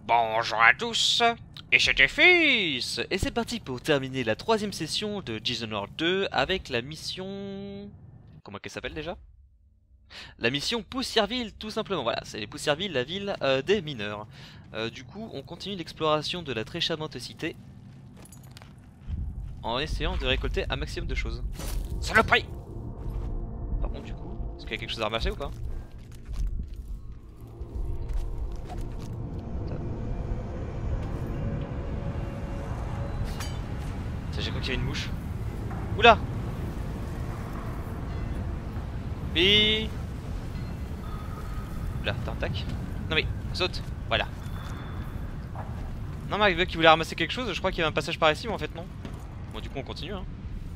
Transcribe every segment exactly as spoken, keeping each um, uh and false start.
Bonjour à tous, et c'était Fils. Et c'est parti pour terminer la troisième session de Dishonored deux avec la mission... Comment qu'elle s'appelle déjà? La mission Poussièreville, tout simplement. Voilà, c'est les Poussièreville, la ville euh, des mineurs. Euh, du coup, on continue l'exploration de la très charmante cité en essayant de récolter un maximum de choses. Saloperie! Par contre, du coup, est-ce qu'il y a quelque chose à ramasser ou pas? J'ai cru qu'il y avait une mouche. Oula! Et... Oula, t'as un tac? Non mais, saute! Voilà. Non mais il veut qu'il voulait ramasser quelque chose, je crois qu'il y avait un passage par ici mais en fait non. Bon du coup on continue hein.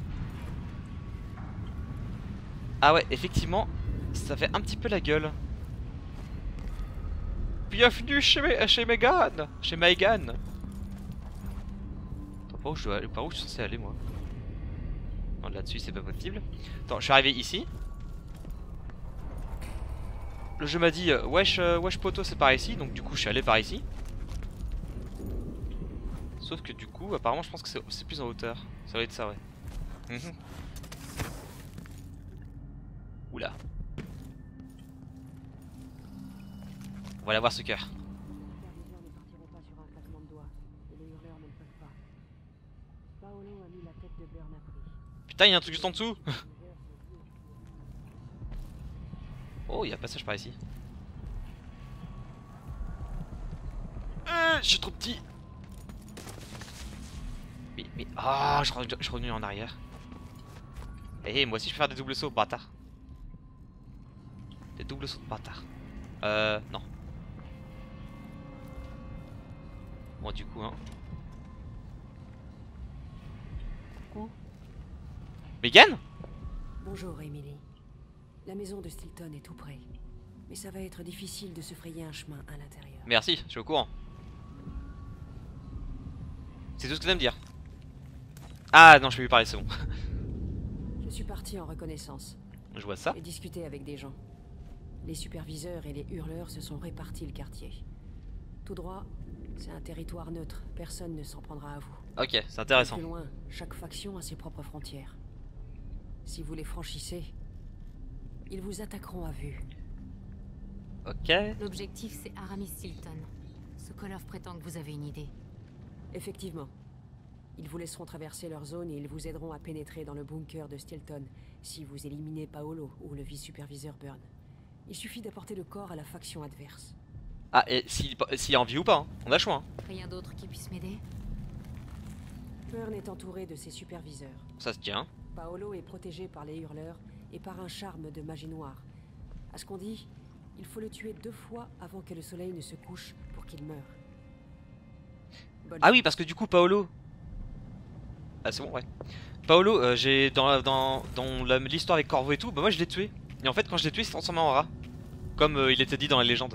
Ah ouais, effectivement, ça fait un petit peu la gueule. Bienvenue chez, Me chez Megan! Chez Megan! Attends, par où je dois aller? Par où je suis censé aller moi? Non, là-dessus c'est pas possible. Attends, je suis arrivé ici. Le jeu m'a dit, euh, wesh, euh, wesh poto c'est par ici, donc du coup je suis allé par ici. Sauf que du coup, apparemment je pense que c'est plus en hauteur. Ça va être ça ouais. Mmh. Oula. On va aller voir ce cœur. Putain, il y a un truc juste en dessous. Oh, il y a un passage par ici. Euh, je suis trop petit. Mais, mais, ah, oh, je, je suis revenu en arrière. Eh, hey, moi aussi je peux faire des doubles sauts, bâtard. Des doubles sauts de bâtard. Euh, non. Bon, du coup, hein. Coucou. Megan? Bonjour, Emily. La maison de Stilton est tout près. Mais ça va être difficile de se frayer un chemin à l'intérieur. Merci, je suis au courant. C'est tout ce que tu me dire. Ah non, je peux lui parler, c'est bon. Je suis parti en reconnaissance. Je vois ça. Et discuté avec des gens. Les superviseurs et les hurleurs se sont répartis le quartier. Tout droit, c'est un territoire neutre. Personne ne s'en prendra à vous. Ok, c'est intéressant. Plus loin, chaque faction a ses propres frontières. Si vous les franchissez, ils vous attaqueront à vue. Ok. L'objectif, c'est Aramis Stilton. Sokolov prétend que vous avez une idée. Effectivement. Ils vous laisseront traverser leur zone et ils vous aideront à pénétrer dans le bunker de Stilton si vous éliminez Paolo ou le vice-superviseur Burn. Il suffit d'apporter le corps à la faction adverse. Ah, et s'il si, a envie ou pas, hein. On a le choix. Hein. Rien d'autre qui puisse m'aider? Burn est entouré de ses superviseurs. Ça se tient. Paolo est protégé par les hurleurs et par un charme de magie noire. À ce qu'on dit, il faut le tuer deux fois avant que le soleil ne se couche pour qu'il meure. Bonne ah chance. oui, parce que du coup, Paolo... Ah c'est bon, ouais. Paolo, euh, j'ai dans, dans, dans l'histoire avec Corvo et tout, bah moi je l'ai tué. Et en fait, quand je l'ai tué, il s'est transformé en rat. Comme euh, il était dit dans la légende.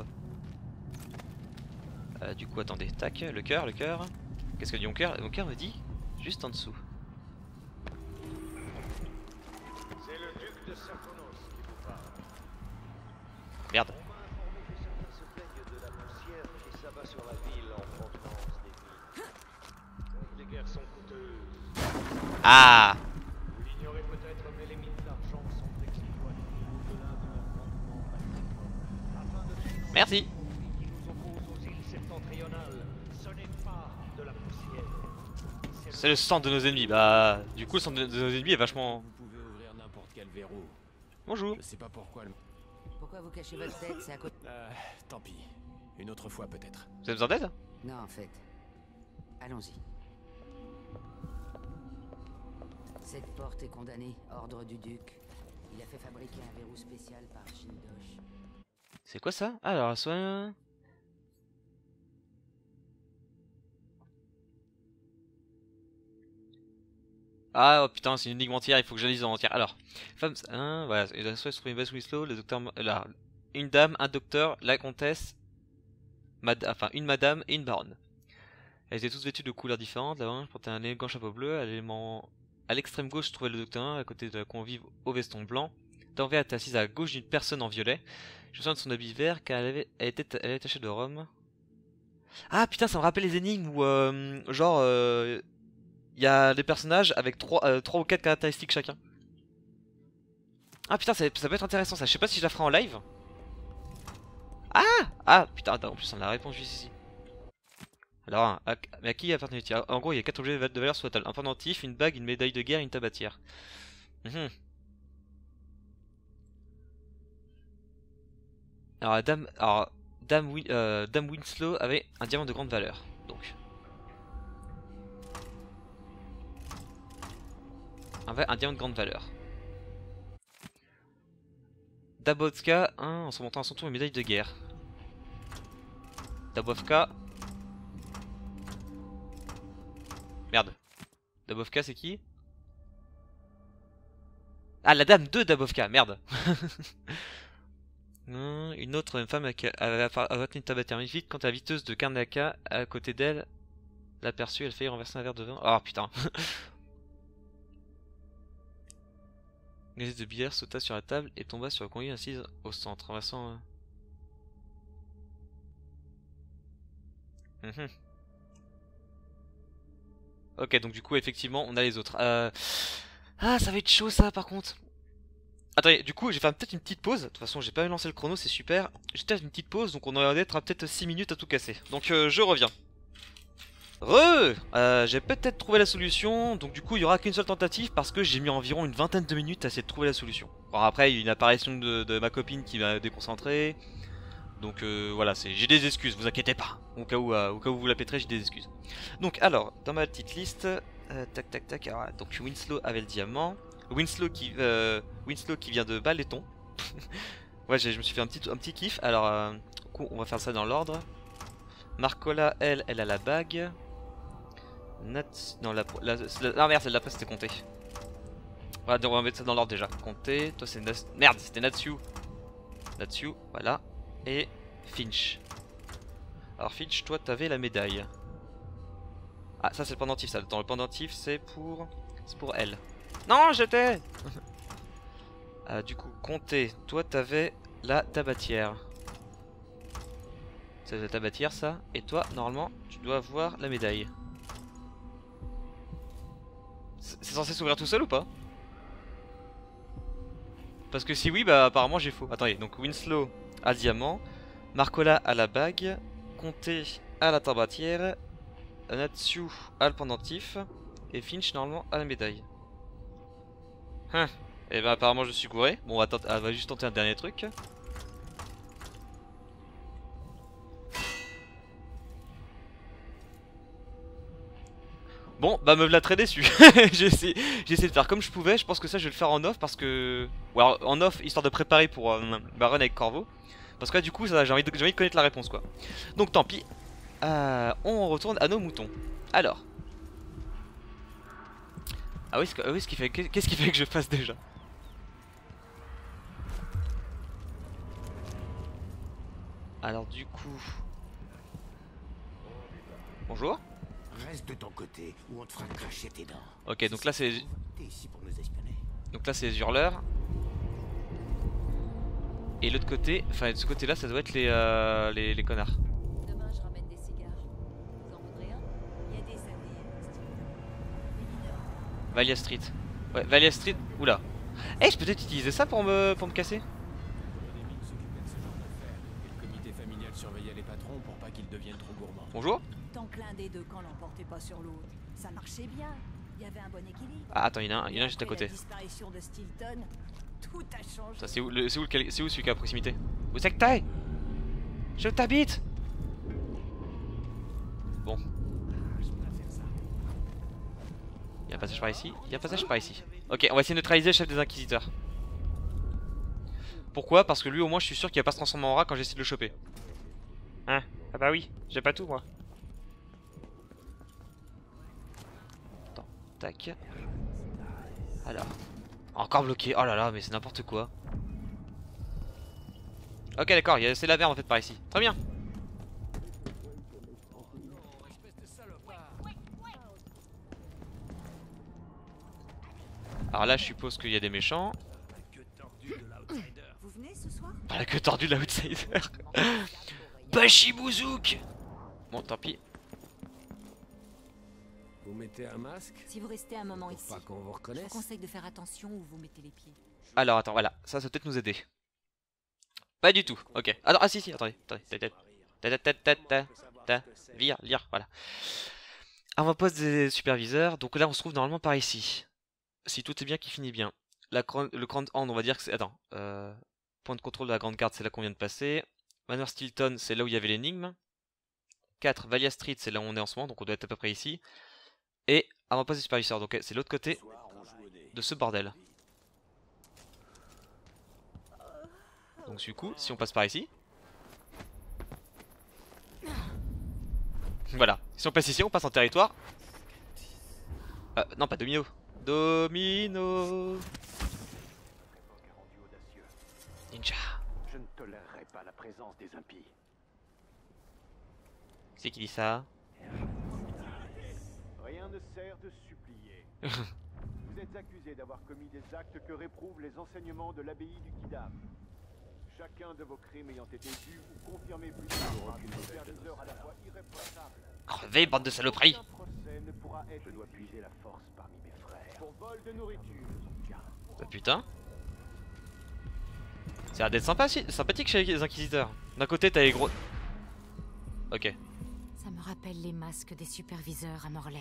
Euh, du coup, attendez, tac, le cœur, le cœur. Qu'est-ce que dit mon cœur? Mon cœur me dit juste en dessous. C'est le duc de Sarkonos qui vous parle. Merde. On m'a informé que certains se plaignent de la poussière qui s'abat sur la ville en provenance des mines. Comme les guerres sont coûteuses. Ah. Vous l'ignorez peut-être, mais les mines d'argent sont exécuables au-delà de leur rendement maximum. Afin de financer Merci. les conflits qui nous opposent aux îles septentrionales, ce n'est pas de la poussière. C'est le sang de nos ennemis. Bah, du coup, le sang de nos ennemis est vachement... Vous pouvez ouvrir n'importe quel verrou. Bonjour. Je sais pas pourquoi le... Pourquoi vous cachez votre tête? C'est à côté. Euh, tant pis. Une autre fois peut-être. Vous avez besoin d'aide? Non, en fait. Allons-y. Cette porte est condamnée. Ordre du duc. Il a fait fabriquer un verrou spécial par Shindosh. C'est quoi ça? Alors, soit... Ah oh, putain, c'est une énigme entière, il faut que j'analyse en entière. Alors, femme, hein, voilà, il a soit se trouve une base Winslow, le docteur, là, une dame, un docteur, la comtesse, mad enfin une madame et une baronne. Elles étaient toutes vêtues de couleurs différentes. La baronne portait un élégant chapeau bleu, à l'élément, à l'extrême gauche se trouvait le docteur, à côté de la convive au veston blanc. D'envers était assise à gauche d'une personne en violet. Je me souviens de son habit vert car elle avait, elle était, elle était tachée de rhum. Ah putain, ça me rappelle les énigmes où euh, genre il euh, y a des personnages avec trois euh, ou quatre caractéristiques chacun. Ah putain, ça, ça peut être intéressant ça. Je sais pas si je la ferai en live. Ah Ah putain, attends, en plus on a la réponse juste ici. Alors, à, mais à qui appartenait-il? En gros, il y a quatre objets de valeur totale. Un pendentif, une bague, une médaille de guerre, une tabatière. Mmh. Alors, Dame, alors, Dame, Win, euh, Dame Winslow avait un diamant de grande valeur. Donc. Un, un diamant de grande valeur. Dabowska, hein, en se montant à son tour une médaille de guerre. Dabowska. Merde. Dabowska c'est qui? Ah, la dame de Dabowska, merde. Une autre une femme avait retenu une tabatière vite quand la viteuse de Karnaka à côté d'elle l'aperçut, elle faillit renverser un verre de vin. Oh putain. Une de bière sauta sur la table et tomba sur le conduit assise au centre, renversant. Euh... Mmh. Ok, donc du coup, effectivement, on a les autres. Euh... Ah, ça va être chaud ça par contre. Attendez, du coup, j'ai fait peut-être une petite pause. De toute façon, j'ai pas même lancé le chrono, c'est super. J'ai peut-être une petite pause, donc on aurait d'être à peut-être six minutes à tout casser. Donc euh, je reviens. Re euh, J'ai peut-être trouvé la solution. Donc du coup, il y aura qu'une seule tentative parce que j'ai mis environ une vingtaine de minutes à essayer de trouver la solution. Alors après, il y a une apparition de, de ma copine qui m'a déconcentré. Donc euh, voilà, j'ai des excuses, vous inquiétez pas. Au cas où, euh, au cas où vous la péterez, j'ai des excuses. Donc alors, dans ma petite liste, euh, tac tac tac. Alors, donc Winslow avait le diamant. Winslow qui, euh, Winslow qui vient de Baléton. Ouais, je me suis fait un petit, un petit kiff. Alors, euh, on va faire ça dans l'ordre. Marcola, elle, elle a la bague. Nat, non, la, la, la, la merde, celle-là, c'était compté. Voilà, donc on va mettre ça dans l'ordre déjà. Compté, toi c'est Nas... Merde, c'était Natsu. Natsu, voilà. Et Finch. Alors Finch, toi t'avais la médaille. Ah, ça c'est le pendentif, ça. Attends, le pendentif c'est pour... C'est pour elle. Non, j'étais euh, Du coup, compter. Toi t'avais la tabatière. C'est la tabatière ça. Et toi, normalement, tu dois avoir la médaille. C'est censé s'ouvrir tout seul ou pas? Parce que si oui, bah apparemment j'ai faux. Attendez, donc Winslow a diamant, Marcola a la bague, Comté a la tabatière, Natsu a le pendentif, et Finch normalement a la médaille. Hein. Et bah apparemment je suis gouré. Bon, on va, on va juste tenter un dernier truc. Bon, bah me v'là très déçu. J'ai essayé, essayé de faire comme je pouvais. Je pense que ça je vais le faire en off parce que... Ou alors en off histoire de préparer pour euh, ma run avec Corvo. Parce que là du coup j'ai envie, envie de connaître la réponse quoi. Donc tant pis. Euh, on retourne à nos moutons. Alors. Ah oui, ah oui ce qui fait, qu'est-ce qui fait que je fasse déjà? Alors du coup... Bonjour. Reste de ton côté ou on te fera cracher tes dents. Ok, donc là c'est... T'es ici pour nous espionner. Donc là c'est les hurleurs. Et l'autre côté, enfin de ce côté là ça doit être les, euh, les, les connards. Demain je ramène des cigares. Vous en voudrez un? Il y a des années. Valia Street. Ouais, Valia Street. Oula. Eh, je peux peut-être utiliser ça pour me, pour me casser? Le comité familial surveillait les patrons pour pas qu'ils deviennent trop gourmands. Bonjour. Tant que l'un des deux camps l'emportait pas sur l'autre, ça marchait bien. Il y avait un bon équilibre. Ah attends, il y en a un, il y en a un juste à Après côté. la disparition de Stilton, tout a changé. Ça c'est où, le, c'est où, le, c'est où celui qui est à proximité? Où c'est que t'es? Je t'habite. Bon. Il y a un passage par ici, il y a un passage par ici. Ok, on va essayer de neutraliser le chef des inquisiteurs. Pourquoi? Parce que lui au moins je suis sûr qu'il va pas se transformer en rat quand j'essaie de le choper. Hein? Ah bah oui, j'ai pas tout moi. Attends, tac. Alors. Encore bloqué, oh là là, mais c'est n'importe quoi. Ok d'accord, c'est la merde en fait par ici. Très bien. Alors là je suppose qu'il y a des méchants. Vous venez ce soir? Par la queue tordue de l'outsider. Bashibouzouk. Bon, tant pis. Vous mettez un masque Si vous restez un moment pour ici, pas qu'on vous je vous reconnaisse? conseille de faire attention où vous mettez les pieds. Alors, attends, voilà. Ça, ça peut peut-être nous aider. Pas du tout. Ok. Alors, ah si, si, attendez. Attendez. Ta, ta, ta, ta, ta, ta. Lire, lire, voilà. Avant-poste des superviseurs. Donc là, on se trouve normalement par ici. Si tout est bien, qui finit bien. La, le Grand Hand, on va dire que c'est... Attends. Euh, point de contrôle de la Grande Garde, c'est là qu'on vient de passer. Manor Stilton, c'est là où il y avait l'énigme. quatre. Valia Street, c'est là où on est en ce moment. Donc on doit être à peu près ici. Et avant-poste des superviseurs. Donc c'est l'autre côté de ce bordel. Donc du coup, si on passe par ici... Voilà. Si on passe ici, on passe en territoire... Euh, non, pas Domino. Domino. Ninja. Je ne tolérerai pas la présence des impies. C'est qui dit ça? Rien ne sert de supplier. Vous êtes accusé d'avoir commis des actes que réprouvent les enseignements de l'abbaye du Kidam. Chacun de vos crimes ayant été vus ou confirmés plus tard par des superviseurs à la fois irréprochables. Crevez, bande de saloperies! Aucun procès ne pourra être. Je dois puiser la force parmi mes frères. Pour vol de nourriture. Bah putain. Ça a l'air d'être sympa, sympathique chez les inquisiteurs. D'un côté, t'as les gros... Ok. Ça me rappelle les masques des superviseurs à Morlaix.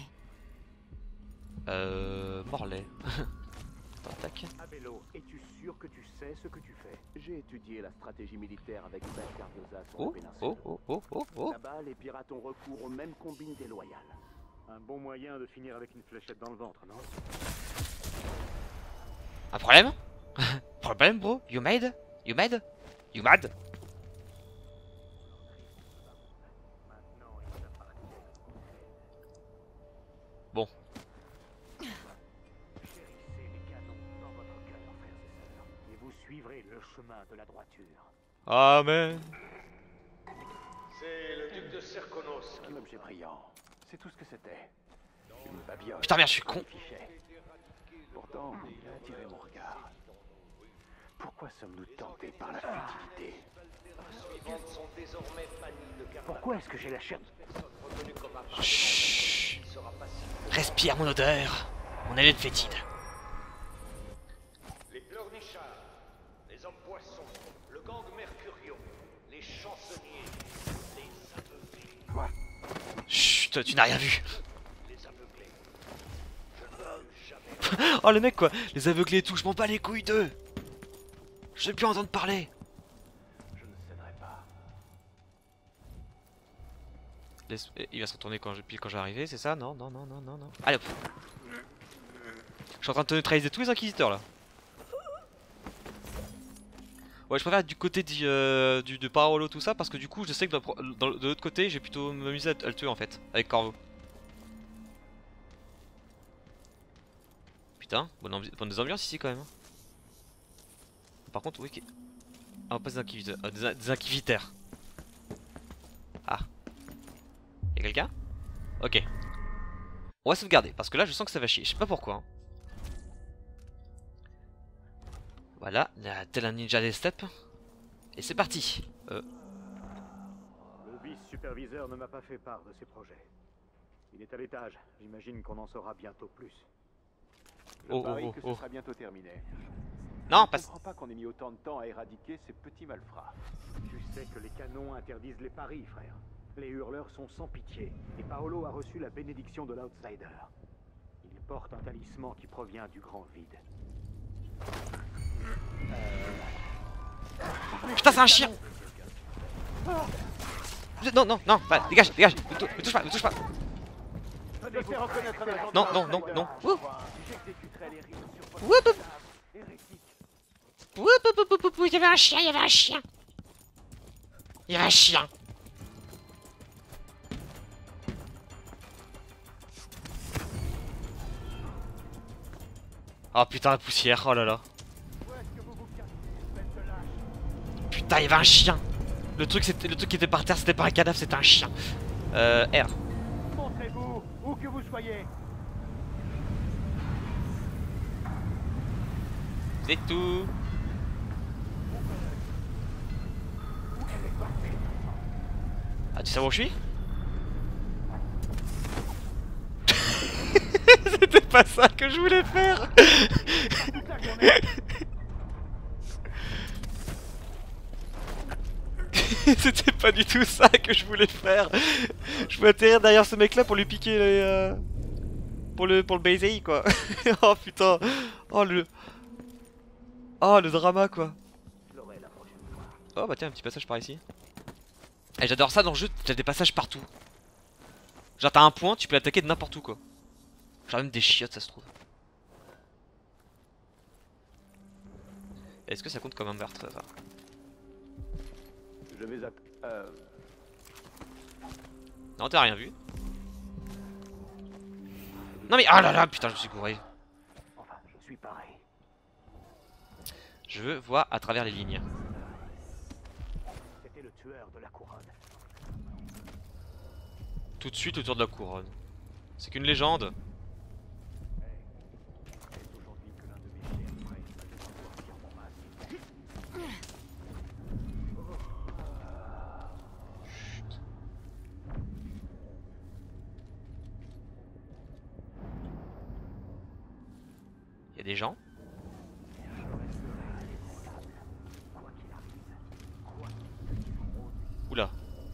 Euh... Morlaix. Attends, tac. Abello, es-tu sûr que tu sais ce que tu fais? J'ai étudié la stratégie militaire avec Ben Cardoza sur Oh, la péninsule. oh, oh, oh, oh, oh. Là-bas, les pirates ont recours aux mêmes combines déloyales. Un bon moyen de finir avec une fléchette dans le ventre, non? Un problème? Problème, bro? You mad? You mad? You mad? Bon. Chérissez les canons dans votre cœur, frères et sœurs, et vous suivrez le chemin de la droiture. Amen. C'est le duc de Serkonos. Un objet brillant. C'est tout ce que c'était. Une babiole. Putain, merde, je suis con. Pourtant, il a attiré mon regard. Pourquoi sommes-nous tentés par la futilité? Pourquoi est-ce que j'ai la chair? Chut. Respire mon odeur. Mon haleine fétide. Les pleurnichards, les hommes poissons, le gang Mercurion, les chansonniers, les aveuglés. Quoi? Chut, toi, tu n'as rien vu. Les aveuglés. Je ne veux jamais. Oh le mec quoi, les aveuglés et tout, je m'en bats les couilles d'eux. Je veux plus entendre parler. Je ne céderai pas. Laisse... Il va se retourner quand je... puis quand je vais arriver, c'est ça? Non, non, non, non, non, non. Allez hop. Je suis en train de te neutraliser tous les inquisiteurs là. Ouais, je préfère être du côté du, euh, du, de Parolo tout ça parce que du coup je sais que dans, dans, de l'autre côté j'ai plutôt m'amuser à, à le tuer en fait, avec Corvo. Putain, bonne, ambi bonne des ambiances ici quand même. Par contre, oui, ah, pas des inquisiteurs, euh, des, des inquisiteurs. Ah. Y'a quelqu'un? Ok. On va sauvegarder parce que là je sens que ça va chier, je sais pas pourquoi. Hein. Voilà, tel un ninja des steppes. Et c'est parti. Euh. Le vice-superviseur ne m'a pas fait part de ses projets. Il est à l'étage, j'imagine qu'on en saura bientôt plus. Je Oh, parie oh, que oh, oh. ce sera bientôt terminé. Non, Je pas... ne comprends pas qu'on ait mis autant de temps à éradiquer ces petits malfrats. Tu sais que les canons interdisent les paris, frère. Les hurleurs sont sans pitié, et Paolo a reçu la bénédiction de l'Outsider. Il porte un talisman qui provient du grand vide. Putain, c'est un chien! Non, non, non, bah, dégage, dégage, me, tou me touche pas, me touche pas! Non, non, non, non! Ouh. Oup, oup. Oup, oup, oup, oup, oup, il y avait un chien, il y avait un chien! Il y avait un chien! Oh putain, la poussière, oh là là! Putain, il y avait un chien. Le truc, c'était le truc qui était par terre, c'était pas un cadavre, c'était un chien. Euh, R. Montrez-vous, où que vous soyez. C'est tout. Ah, tu sais où je suis? C'était pas ça que je voulais faire. C'était pas du tout ça que je voulais faire. Je voulais atterrir derrière ce mec là pour lui piquer les... Euh... Pour le pour le baiser quoi. Oh putain. Oh le... Oh le drama quoi. Oh bah tiens un petit passage par ici. Et j'adore ça dans le jeu, t'as des passages partout. Genre t'as un point, tu peux l'attaquer de n'importe où quoi. Genre même des chiottes ça se trouve. Est-ce que ça compte comme un meurtre ça? Je vais att... Euh... Non t'as rien vu. Non mais oh là là putain je me suis gouré. Enfin, je suis pareil. Je veux voir à travers les lignes. C'était le tueur de la couronne. Tout de suite autour de la couronne. C'est qu'une légende. C'est aujourd'hui que l'un de mes chers frères va devoir sortir mon masque. Chut. Y a des gens? Oula.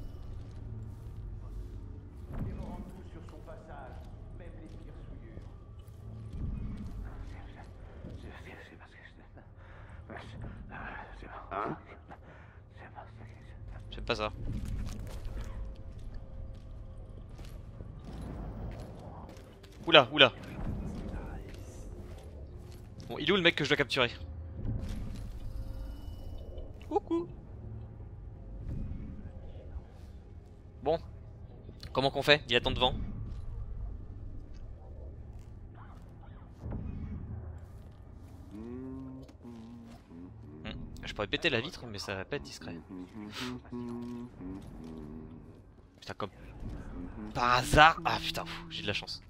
Sur son passage, même les pires souillures. Hein? J'aime pas ça. Oula, oula. Bon, il est où le mec que je dois capturer? Coucou. Bon. Comment qu'on fait? Il attend devant. Hmm. Je pourrais péter la vitre, mais ça va pas être discret. Putain, comme par hasard. Ah putain, j'ai de la chance.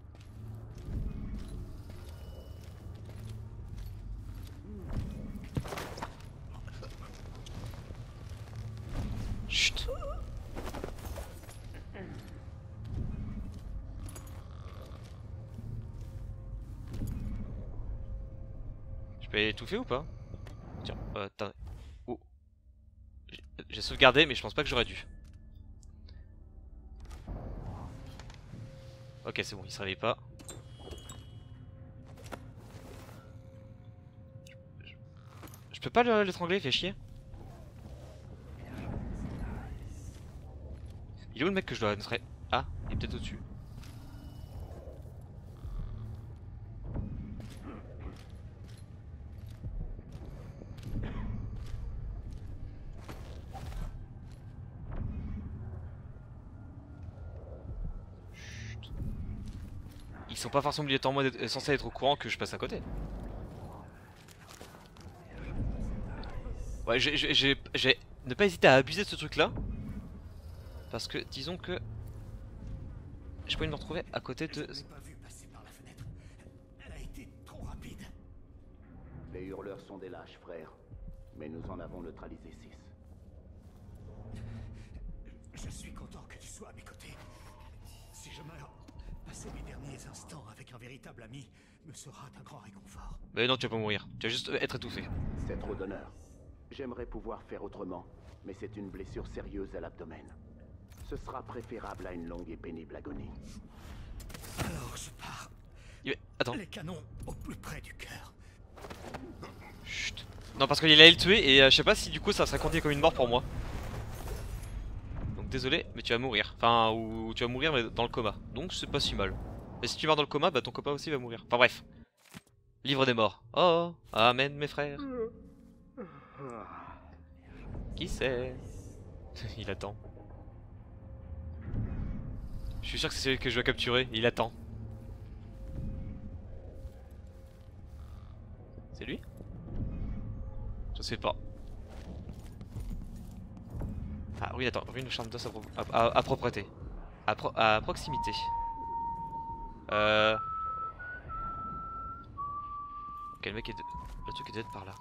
Chut. Je peux étouffer ou pas? Tiens, euh, attends. Oh. J'ai sauvegardé, mais je pense pas que j'aurais dû. Ok, c'est bon, il se réveille pas. Je, je peux pas l'étrangler, il fait chier. Il est où le mec que je dois entrer? Ah, il est peut-être au-dessus. Chut. Ils sont pas forcément obligatoirement censés être au courant que je passe à côté. Ouais, j'ai j'ai ne pas hésiter à abuser de ce truc là. Parce que disons que je peux me retrouver à côté de... Je l'ai pas vu passer par la fenêtre. Elle a été trop rapide. Les hurleurs sont des lâches, frère. Mais nous en avons neutralisé six. Je suis content que tu sois à mes côtés. Si je meurs, passer mes derniers instants avec un véritable ami me sera d'un grand réconfort. Mais non, tu vas pas mourir. Tu vas juste être étouffé. C'est trop d'honneur. J'aimerais pouvoir faire autrement, mais c'est une blessure sérieuse à l'abdomen. Ce sera préférable à une longue et pénible agonie. Alors je pars. Il... Attends. Les canons au plus près du cœur. Chut. Non, parce qu'il allait le tuer et euh, je sais pas si du coup ça serait compté comme une mort pour moi. Donc désolé, mais tu vas mourir. Enfin, ou tu vas mourir mais dans le coma. Donc c'est pas si mal. Et si tu meurs dans le coma, bah ton copain aussi va mourir. Enfin bref. Livre des morts. Oh, amen mes frères. Qui c'est? Il attend. Je suis sûr que c'est celui que je dois capturer. Il attend. C'est lui? Je sais pas. Ah oui, attends. Ruine charme d'os à, pro à, à, à propreté. À, pro à proximité. Euh... Ok, le mec est... De... Le truc est peut-être par là.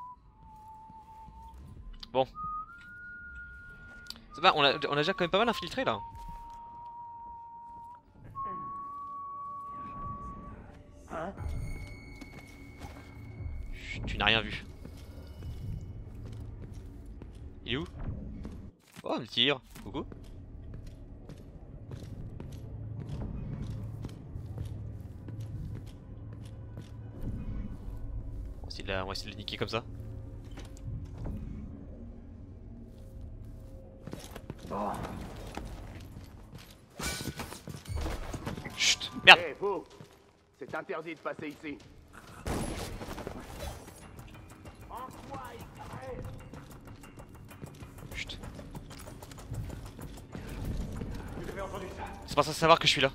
Bon. C'est pas, on a, on a déjà quand même pas mal infiltré là. Chut, tu n'as rien vu. Il est où? Oh, un tir. Coucou. On va essayer de la- on va essayer de le niquer comme ça. Chut, merde. Hé, vous! C'est interdit de passer ici. Chut. Vous avez entendu ça? C'est pas ça savoir que je suis là.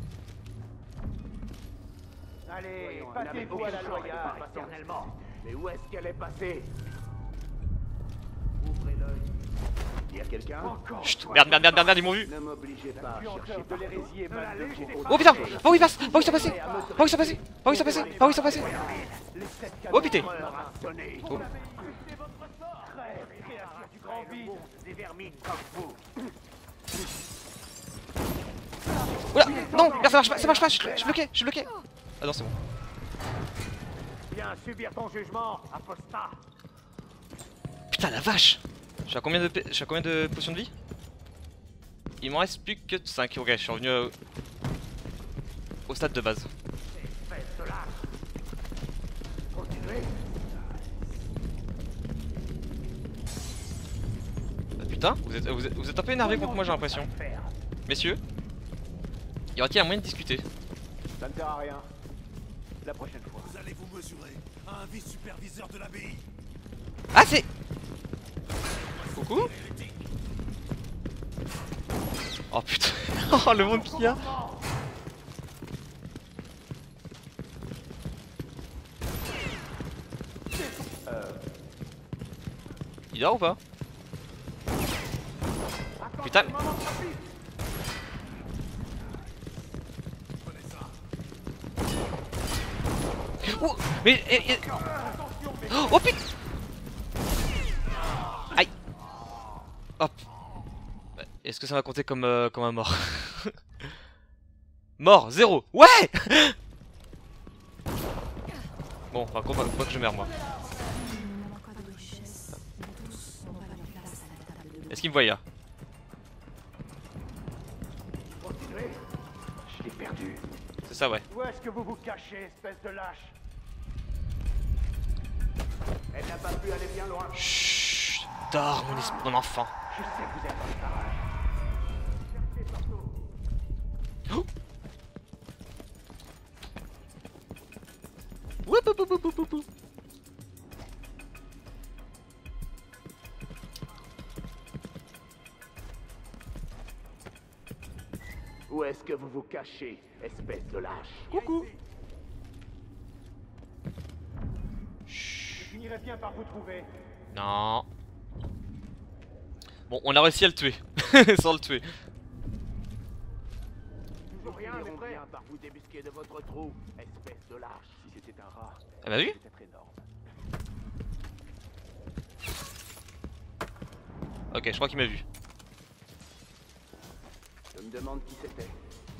Allez, passez-vous à la loi éternellement. Mais où est-ce qu'elle est passée? Ouvrez l'œil. Y a quelqu'un? Chut, merde, merde, merde, merde, merde, ils m'ont vu. Ne m'obligez pas à chercher de l'hérésie et mal de propos. Oh putain, par où il passe? Par où ils sont passés? Par où ils sont passés? Par où ils sont passés? Par où ils sont passés? Oh putain. Oh. du grand vide, des vermines comme vous. Oula, non, merde, ça marche pas, ça marche pas, je suis je suis bloqué, je suis bloqué. Ah non, c'est bon. Viens subir ton jugement, apostat. Putain, la vache. Je suis à combien de, je suis à combien de potions de vie? Il m'en reste plus que cinq. Ok, je suis revenu au, au stade de base. Espèce de lâche. Continuez. Ah, putain, vous êtes, vous, êtes, vous êtes un peu énervé contre moi, j'ai l'impression. Messieurs, y aura-t-il un moyen de discuter? Ça ne sert à rien. La prochaine fois. Vous allez vous mesurer à un vice-superviseur de l'abbaye. Ah, c'est... Coucou. Oh putain. Oh, le monde qu'il y a. Il dort ou pas? Putain. Oh, mais... et- et- Oh putain. Aïe. Hop. Est-ce que ça va compter comme, euh, comme un mort? Mort, zéro. Ouais. Bon, par contre, faut pas que je meurs moi. Est-ce qu'il me voit là? Continuez. Je l'ai perdu. C'est ça, ouais. Où est-ce que vous vous cachez, espèce de lâche? Elle n'a pas pu aller bien loin. Chut. Dors, mon, es- mon enfant. Je sais que vous êtes dans le barrage. Cherchez partout. Oh. Woup, woup, woup, woup, woup, woup. Où est-ce que vous vous cachez, espèce de lâche? Coucou. Je finirai bien par vous trouver. Non. Bon, on a réussi à le tuer. Sans le tuer. Toujours rien, mais prêt par vous débusquer de votre trou, espèce de lâche. Si c'était un rat, Elle m'a vu? c'était très énorme. Ok, je crois qu'il m'a vu. Je me demande qui c'était.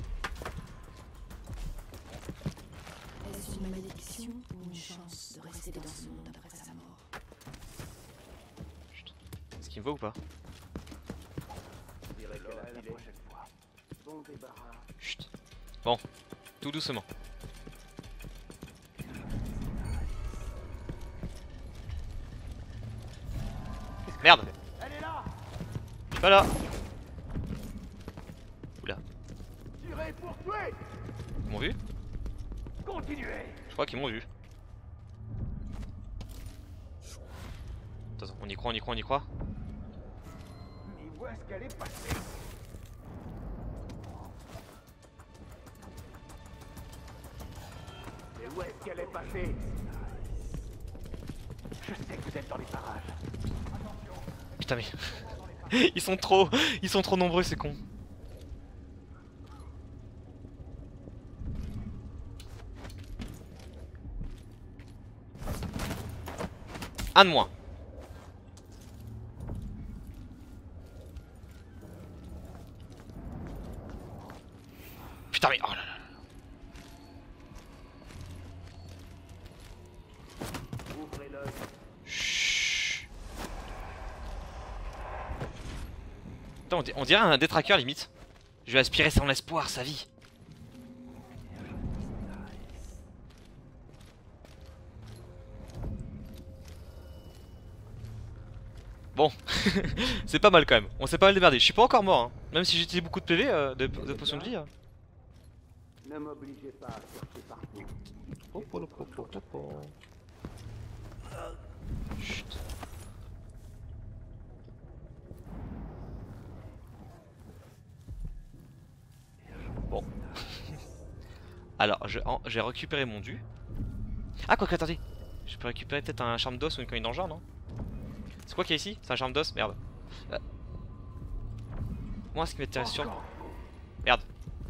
Est-ce une malédiction ou une chance de rester dans ce monde après sa mort? Est-ce qu'il me voit ou pas? Je dirais qu'elle a la prochaine fois. Bon débarras. Chut. Bon, tout doucement. Merde. Elle est là. Je suis pas là. Oula. Tirez pour tuer. Ils m'ont vu? Continuez. Je crois qu'ils m'ont vu. Attends, on y croit, on y croit, on y croit. Mais où est-ce qu'elle est passée? Mais où est-ce qu'elle est passée? Je sais que vous êtes dans les parages. Putain mais... Ils sont trop... Ils sont trop nombreux, c'est con. Un de moins. Putain mais... Oh là là là. On, di on dirait un détraqueur limite. Je vais aspirer son espoir, sa vie. Bon, c'est pas mal quand même. On s'est pas mal démerdé. Je suis pas encore mort, hein. Même si j'ai utilisé beaucoup de P V, euh, de, de potions de vie. Hein. Ne m'obligez pas à chercher partout. Oh, oh, oh, oh, oh, oh. Chut. Bon. Alors, j'ai récupéré mon dû. Ah, quoi que, attendez. Je peux récupérer peut-être un charme d'os ou une coin d'engin, non? C'est quoi qu'il y a ici? C'est un charme d'os? Merde. Euh... Moi, ce qui m'intéresse sur... Merde.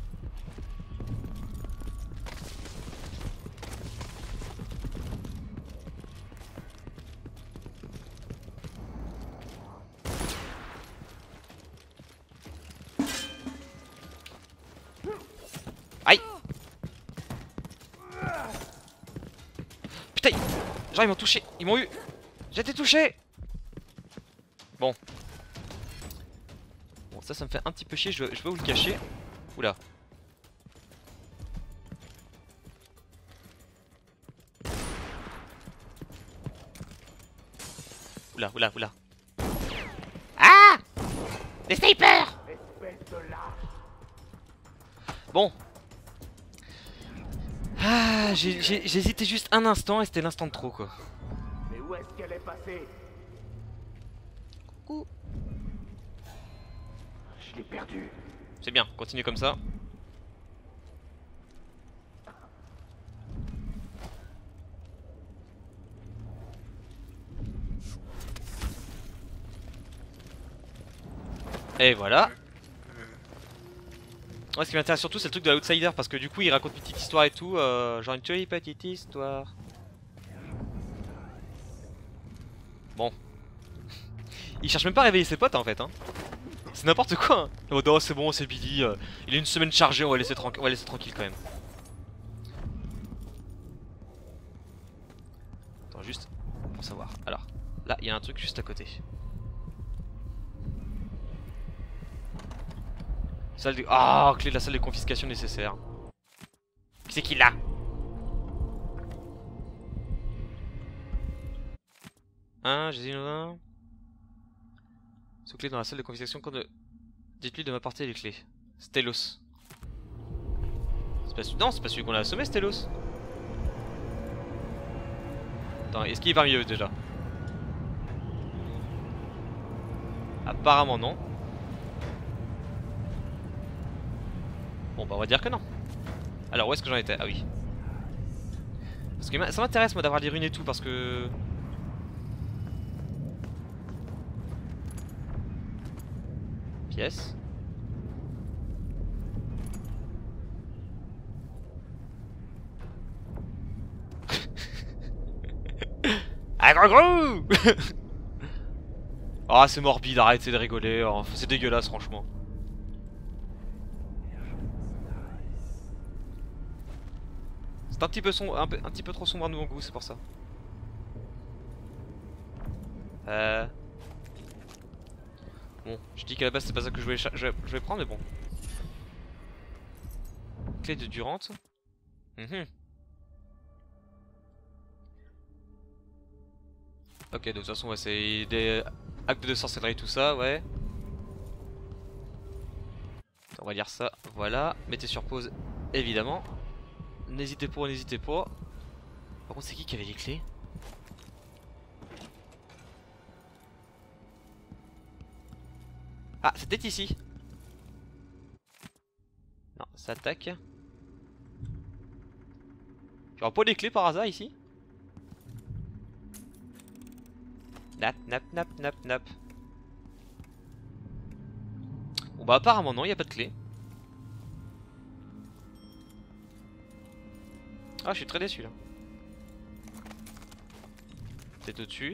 Aïe. Putain. Genre ils m'ont touché. Ils m'ont eu. J'ai été touché. Bon. Bon, ça, ça me fait un petit peu chier. Je vais, je vais vous le cacher. Oula. Oula, oula, oula. Ah! Des snipers! Bon. Ah, j'ai hésité juste un instant et c'était l'instant de trop, quoi. Mais où est-ce qu'elle est passée? Coucou. Je l'ai perdue. C'est bien, continue comme ça. Et voilà. Moi, ce qui m'intéresse surtout, c'est le truc de l'outsider parce que du coup, il raconte une petite histoire et tout. Euh, genre une jolie petite histoire. Bon. Il cherche même pas à réveiller ses potes en fait. Hein. C'est n'importe quoi. Hein. Oh non, c'est bon, c'est Billy. Euh, il est une semaine chargée, on va laisser, tranqu on va laisser tranquille quand même. Attends, juste pour savoir. Alors, là, il y a un truc juste à côté. Salle de... Ah, oh, clé de la salle de confiscation nécessaire. Qui c'est qui l'a? Hein, j'ai dit un. Ce clé dans la salle de confiscation. Quand de... Dites-lui de m'apporter les clés. Stellos. Pas... Non, c'est pas celui qu'on a assommé, Stellos. Attends, est-ce qu'il va mieux déjà? Apparemment non. Bon bah on va dire que non. Alors où est-ce que j'en étais? Ah oui. Parce que ça m'intéresse moi d'avoir les runes et tout parce que... Pièce. Ah gros gros. Ah c'est morbide, arrêtez de rigoler, oh, c'est dégueulasse franchement. C'est un petit peu sombre, un, peu, un petit peu trop sombre à mon goût, c'est pour ça. Euh... Bon, je dis qu'à la base c'est pas ça que je voulais, je, je vais prendre, mais bon. Clé de Durante. Mmh. Ok, de toute façon, ouais, c'est des actes de sorcellerie, tout ça, ouais. On va dire ça, voilà. Mettez sur pause, évidemment. N'hésitez pas, n'hésitez pas. Par contre, c'est qui qui avait les clés? Ah, c'était ici. Non, ça attaque. Il y aura pas les clés par hasard ici? Nap, nap, nap, nap, nap. Bon bah apparemment non, il n'y a pas de clé. Ah, je suis très déçu là. C'est au-dessus.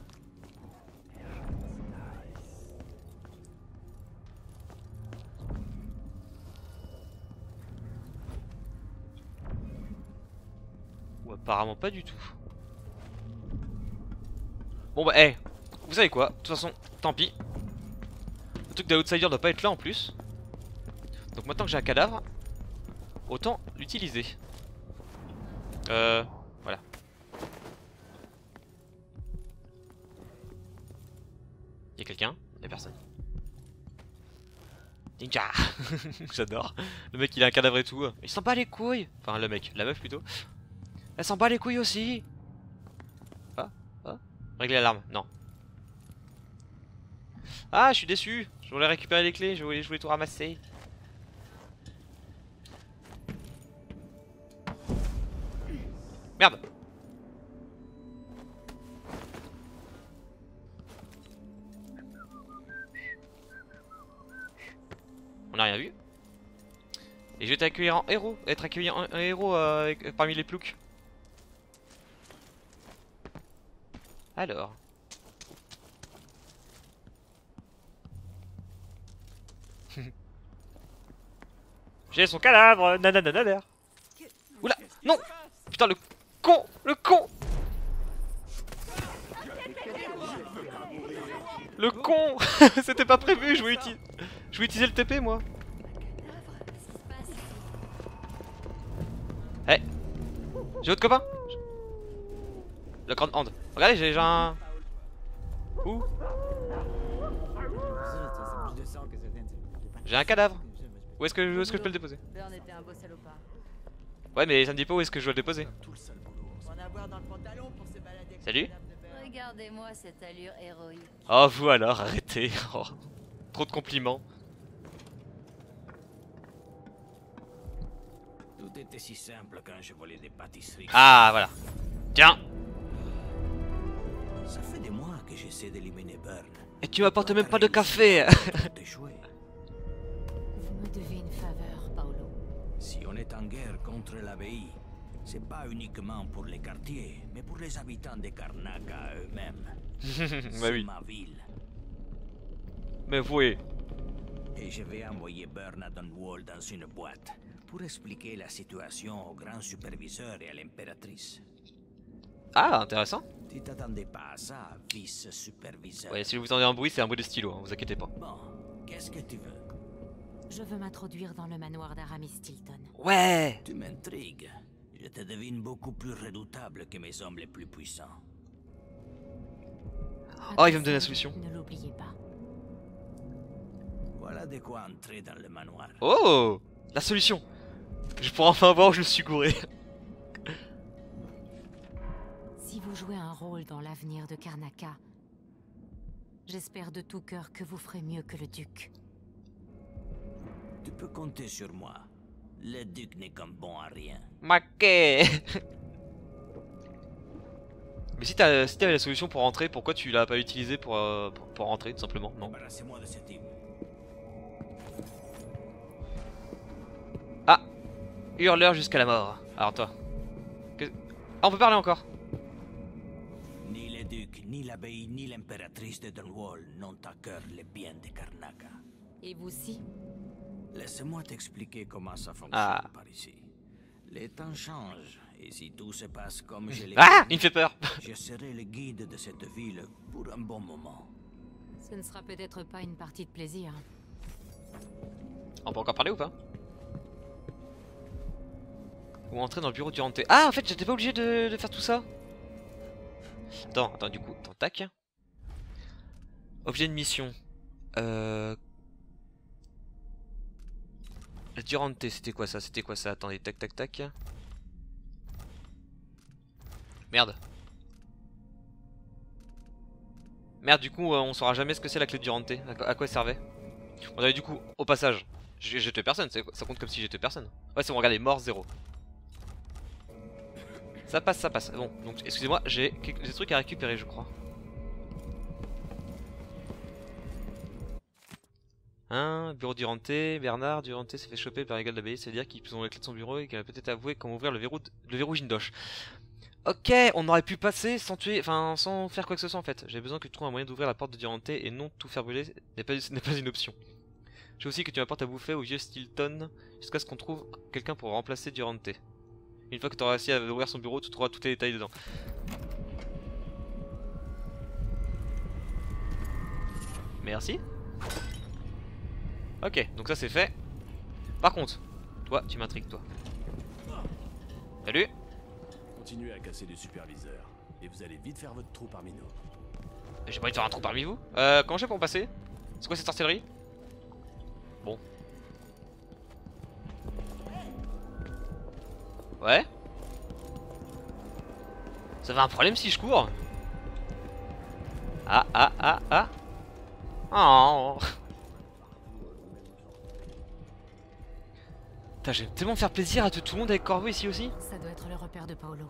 Ou apparemment pas du tout. Bon bah, eh, hey, vous savez quoi? De toute façon, tant pis. truc d'outsider doit pas être là en plus. Donc maintenant que j'ai un cadavre, autant l'utiliser. Euh... Voilà. Y'a quelqu'un? Y'a personne. Ninja. J'adore. Le mec il a un cadavre et tout. Il s'en bat les couilles. Enfin le mec, la meuf plutôt. Elle s'en bat les couilles aussi. Ah, ah. Régler l'alarme, non. Ah, je suis déçu. Je voulais récupérer les clés, je voulais, je voulais tout ramasser. Merde. On n'a rien vu. Et je vais t'accueillir en héros. Être accueilli en, en héros euh, parmi les ploucs. Alors. J'ai son cadavre. Nananananer. Oula. Non. Putain le con. Le con. Le con. C'était pas prévu. Je voulais utiliser, je voulais utiliser le T P moi. Eh hey. J'ai votre copain. Le grand hand. Regardez, j'ai déjà un... Où? J'ai un cadavre. Où est-ce que, où est-ce que je peux le déposer? Ouais mais ça me dit pas où est-ce que je dois le déposer. Salut. Regardez-moi cette allure héroïque. Oh vous alors, arrêtez. Oh. Trop de compliments. Tout était si simple quand je volais des pâtisseries. Ah voilà. Tiens. Ça fait des mois que j'essaie d'éliminer Burn. Et tu m'apportes même pas de café. Vous me devez une faveur, Paolo. Si on est en guerre contre l'abbaye, c'est pas uniquement pour les quartiers, mais pour les habitants de Karnaca eux-mêmes. Bah oui. Ma ville. Mais oui. Et je vais envoyer Burn à Dunwall dans une boîte pour expliquer la situation au grand superviseur et à l'impératrice. Ah, intéressant. Tu t'attendais pas à ça, vice-superviseur? Ouais, si vous entendez un bruit, c'est un bruit de stylo, hein, vous inquiétez pas. Bon, qu'est-ce que tu veux? Je veux m'introduire dans le manoir d'Aramis Stilton. Ouais. Tu m'intrigues. Je te devine beaucoup plus redoutable que mes hommes les plus puissants. Oh, il va me donner la solution. Ne l'oubliez pas. Voilà de quoi entrer dans le manoir. Oh, la solution. Je pourrais enfin voir où je me suis gouré. Si vous jouez un rôle dans l'avenir de Karnaca, j'espère de tout cœur que vous ferez mieux que le duc. Tu peux compter sur moi. Le duc n'est comme bon à rien. Maquet. Mais si t'as si t'avais la solution pour rentrer, pourquoi tu l'as pas utilisé pour, euh, pour, pour rentrer tout simplement? Non. Embarrassez-moi de ce type. Ah, hurleur jusqu'à la mort. Alors toi. Que... Ah, on peut parler encore. Ni le duc, ni l'abbaye, ni l'impératrice de Dunwall n'ont à cœur le bien de Karnaca. Et vous si? Laisse-moi t'expliquer comment ça fonctionne Ah. par ici. Les temps changent, et si tout se passe comme je l'ai Ah, dit, il me fait peur. je serai le guide de cette ville pour un bon moment. Ce ne sera peut-être pas une partie de plaisir. On peut encore parler ou pas? Ou entrer dans le bureau du hanté. Ah, en fait, j'étais pas obligé de, de faire tout ça. Attends, attends, du coup, attends, tac. Objet de mission. Euh... Durante, c'était quoi ça? C'était quoi ça? Attendez, tac, tac, tac. Merde. Merde, du coup, euh, on saura jamais ce que c'est la clé de Durante. À, quoi- à quoi elle servait? On avait du coup, au passage, j'ai j'ai tué personne, c'est- ça compte comme si j'ai tué personne. Ouais, c'est bon, regardez, mort zéro. Ça passe, ça passe. Bon, donc excusez-moi, j'ai quelques- des trucs à récupérer, je crois. Hein, bureau Durante, Bernard Durante s'est fait choper par les gars de l'abbaye, c'est-à-dire qu'ils ont les clés de son bureau et qu'il a peut-être avoué comment ouvrir le verrou, de- le verrou Jindosh. Ok, on aurait pu passer sans tuer, enfin sans faire quoi que ce soit en fait. J'ai besoin que tu trouves un moyen d'ouvrir la porte de Durante et non tout faire brûler n'est pas, n'est pas une option. Je veux aussi que tu m'apportes à bouffer au vieux Stilton jusqu'à ce qu'on trouve quelqu'un pour remplacer Durante. Une fois que tu auras réussi à ouvrir son bureau, tu trouveras tous les détails dedans. Merci. Ok, donc ça c'est fait. Par contre, toi, tu m'intrigues, toi. Salut. Continuez à casser les superviseurs. Et vous allez vite faire votre trou parmi nous. J'ai pas envie de faire un trou parmi vous. Euh, comment je fais pour passer? C'est quoi cette sorcellerie? Bon. Ouais. Ça va un problème si je cours? Ah ah ah ah. Oh. Putain, je vais tellement faire plaisir à tout, tout le monde avec Corvo ici aussi. Ça doit être le repère de Paolo.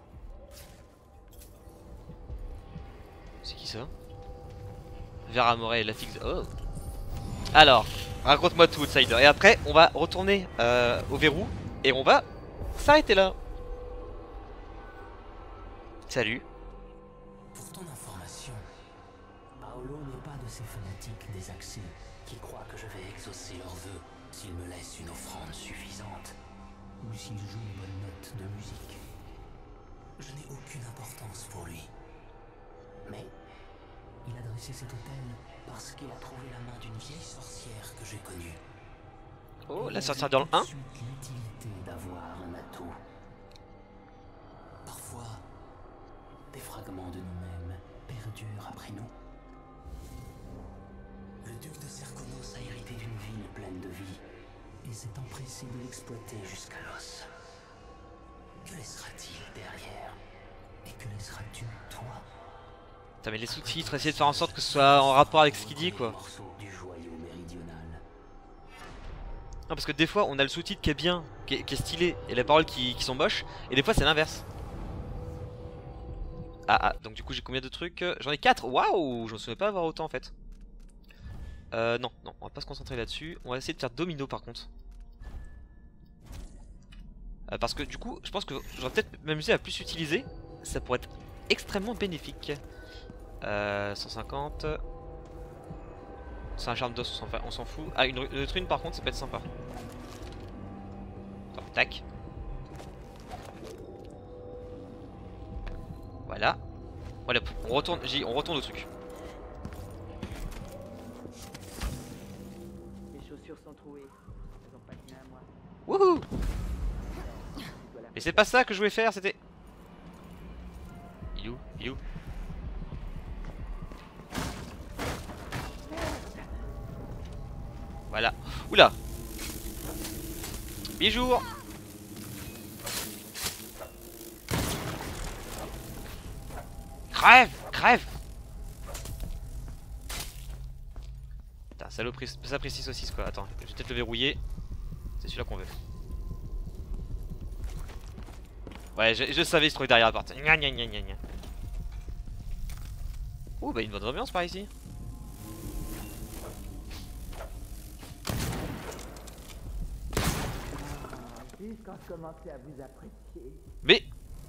C'est qui ça? Vera Moret et la fixe. Oh. Alors, raconte-moi tout, Outsider. Et après, on va retourner euh, au verrou et on va s'arrêter là. Salut. Pour ton information, Paolo n'est pas de ces fanatiques des accès qui croient que je vais exaucer leurs vœux s'ils me laissent une offrande suffisante ou s'ils jouent une bonne note de musique. Je n'ai aucune importance pour lui. Mais il a dressé cet hôtel parce qu'il a trouvé la main d'une vieille sorcière que j'ai connue. Oh, la sorcière dans le un. L'utilité d'avoir un atout. Parfois, des fragments de nous-mêmes perdurent après nous. Le duc de Serkonos a hérité d'une ville pleine de vie et s'est empressé de l'exploiter jusqu'à l'os. Que laissera-t-il derrière? Et que laisseras-tu, toi? Putain, mais les sous-titres, essayer de faire en sorte que ce soit en rapport avec ce qu'il dit, quoi. Non, parce que des fois on a le sous-titre qui est bien, qui est, qui est stylé, et les paroles qui, qui sont moches, et des fois c'est l'inverse. Ah ah, donc du coup j'ai combien de trucs? J'en ai quatre. Waouh, je me souviens pas avoir autant en fait. Euh non, non, on va pas se concentrer là-dessus. On va essayer de faire domino par contre. euh, Parce que du coup je pense que j'aurais peut-être m'amuser à plus utiliser. Ça pourrait être extrêmement bénéfique. euh, cent cinquante. C'est un charme d'os, on s'en fout. Ah, une, une autre une par contre, ça peut être sympa. Attends, tac. Voilà. Voilà, on retourne, j'ai, on retourne au truc. Les chaussures sont trouées. Elles ont pas tenu à moi. Wouhou! Mais c'est pas ça que je voulais faire, c'était... Il est où? Il est où? Voilà. Oula. Bijou. Crève. Crève. Putain, saloperie. Ça précise saucisse quoi. Attends, je vais peut-être le verrouiller. C'est celui-là qu'on veut. Ouais, je, je savais, il se trouvait derrière la porte. Gna gna gna gna gna. Oh, bah une bonne ambiance par ici. Quand je commençais à vous apprécier. Mais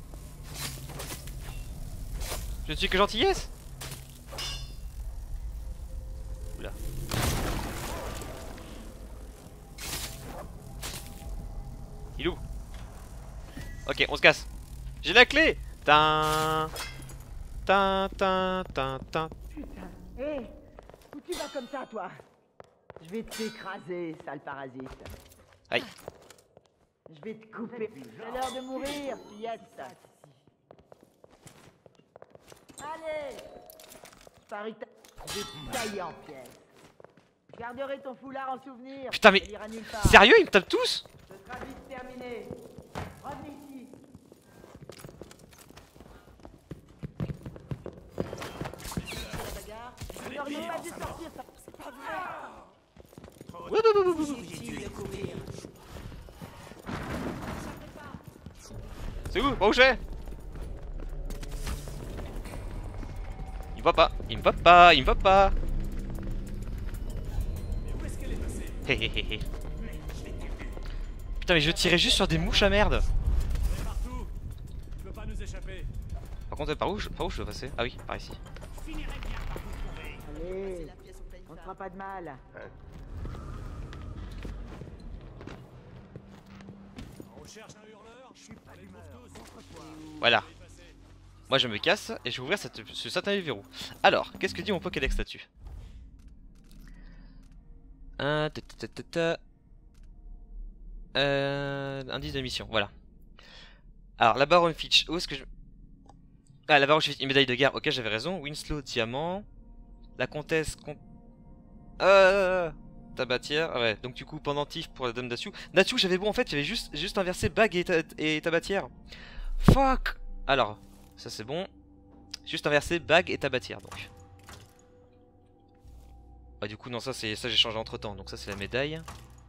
je ne suis que gentillesse. Oula. Il est où? Ok, on se casse. J'ai la clé. Tin tin tin tin tin. Putain. Hé hey, où tu vas comme ça toi? Je vais t'écraser, sale parasite. Aïe. Je vais te couper. C'est l'heure de mourir, fillette. Allez. Je parie que je vais te tailler en pièces. Je garderai ton foulard en souvenir. Putain mais... Sérieux, ils me tapent tous? Ce sera vite terminé. Revenez ici. La bagarre. Vous n'auriez pas dû sortir ça. C'est pas vrai. Ouh, ouh, ouh, ouh, ouh. C'est où? Par où je vais? Il me voit pas, il me voit pas, il me voit pas. Hé hé hé hé. Putain mais je tirais juste sur des mouches à merde. Par contre par où je, par où je dois passer? Ah oui, par ici. Allez, on ne fera pas de mal. Voilà. Moi je me casse et je vais ouvrir cette, ce satané verrou. Alors, qu'est-ce que dit mon Pokédex là-dessus? Un... Euh... Indice de mission, voilà. Alors, la Baron Fitch, où est-ce que je... Ah, la Baron Fitch, une médaille de guerre, ok, j'avais raison. Winslow, diamant. La comtesse... Con... Euh... Tabatière, ouais, donc du coup, pendentif pour la dame Natsu. Natsu, j'avais bon, en fait, j'avais juste, juste inversé bague et, ta... et tabatière. Fuck. Alors, ça c'est bon. Juste inversé bague et tabatière, donc. Ah, du coup, non, ça, c'est ça j'ai changé entre temps, donc ça c'est la médaille.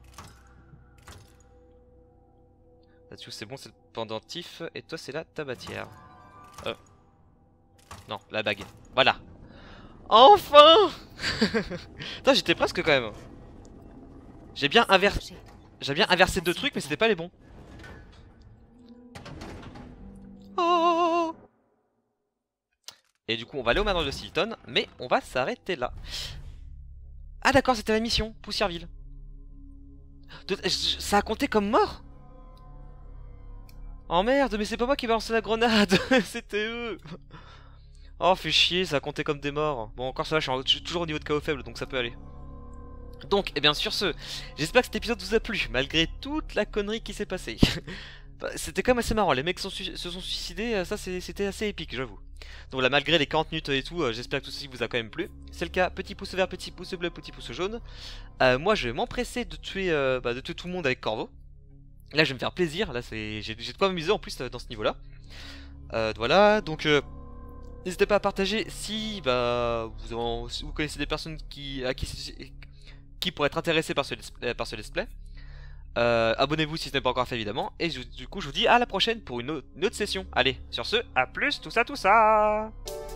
Là-dessus c'est bon, c'est le pendentif. Et toi c'est la tabatière. Euh. Non, la bague. Voilà. Enfin. Putain, j'étais presque quand même. J'ai bien inversé. J'ai bien inversé deux trucs, mais c'était pas les bons. Oh. Et du coup on va aller au manoir de Stilton, mais on va s'arrêter là. Ah d'accord, c'était la mission, Poussièreville. Ça a compté comme mort. Oh merde, mais c'est pas moi qui ai balancé la grenade. C'était eux. Oh, fait chier, ça a compté comme des morts. Bon, encore ça va, je suis, en... je suis toujours au niveau de K O faible, donc ça peut aller. Donc, et bien sur ce, j'espère que cet épisode vous a plu, malgré toute la connerie qui s'est passée. C'était quand même assez marrant, les mecs sont se sont suicidés, ça c'était assez épique, j'avoue. Donc là, malgré les quarante minutes et tout, euh, j'espère que tout ceci vous a quand même plu. C'est le cas, petit pouce vert, petit pouce bleu, petit pouce jaune. Euh, moi je vais m'empresser de tuer euh, bah, de tuer tout le monde avec Corvo. Là je vais me faire plaisir, là j'ai de quoi m'amuser en plus euh, dans ce niveau là. Euh, voilà, donc euh, n'hésitez pas à partager si, bah, vous, en, si vous connaissez des personnes qui, à qui, qui pourraient être intéressées par ce, par ce let's play. Euh, Abonnez-vous si ce n'est pas encore fait évidemment. Et je, du coup je vous dis à la prochaine pour une autre, une autre session. Allez, sur ce, à plus, tout ça, tout ça.